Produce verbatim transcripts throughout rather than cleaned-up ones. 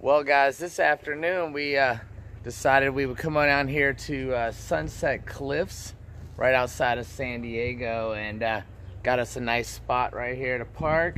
Well, guys, this afternoon we uh, decided we would come on down here to uh, Sunset Cliffs right outside of San Diego, and uh, got us a nice spot right here to park.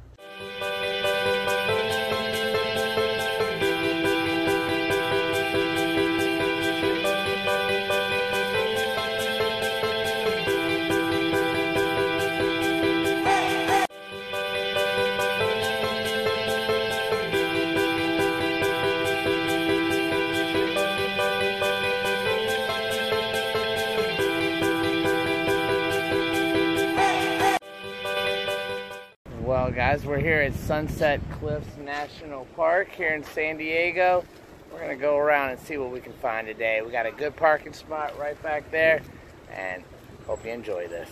Well, guys, we're here at Sunset Cliffs National Park here in San Diego. We're going to go around and see what we can find today. We got a good parking spot right back there, and hope you enjoy this.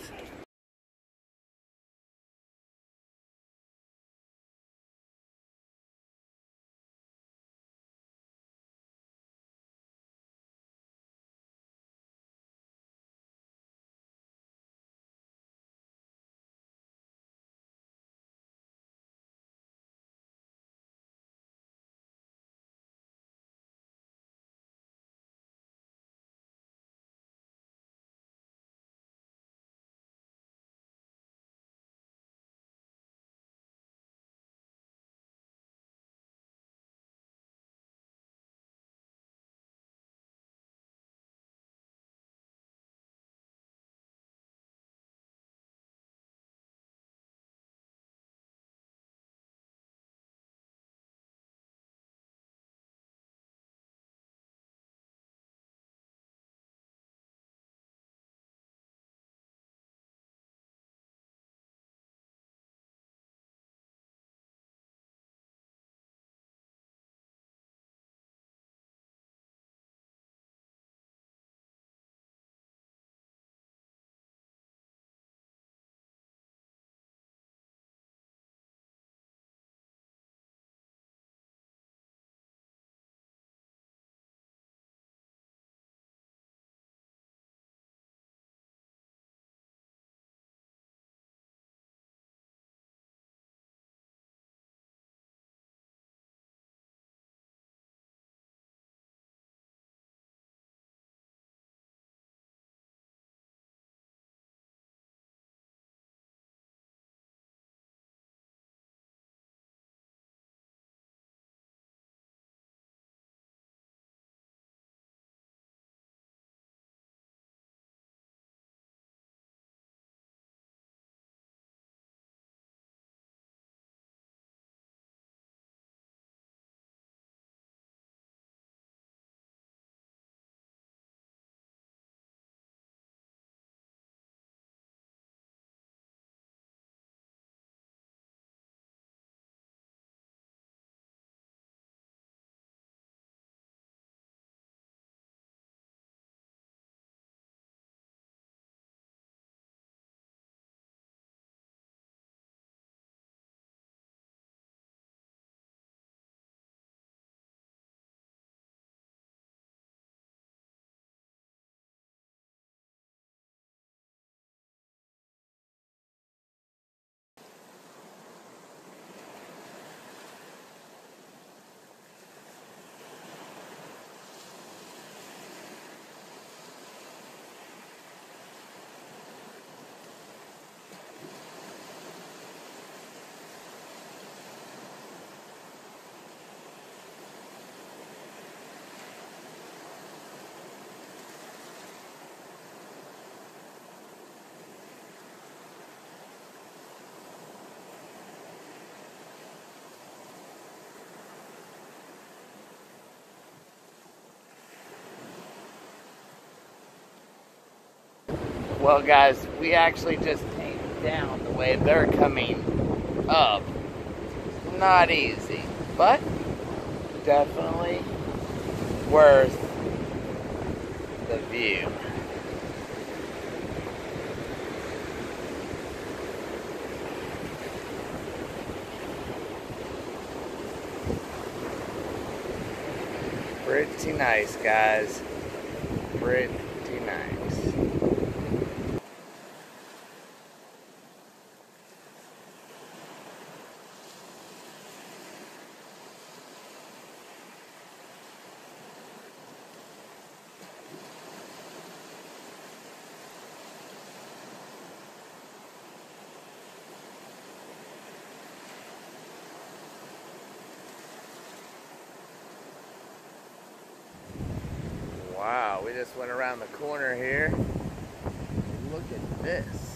Well, guys, we actually just came down the way they're coming up. Not easy, but definitely worth the view. Pretty nice, guys. Pretty nice. Wow, we just went around the corner here. Look at this.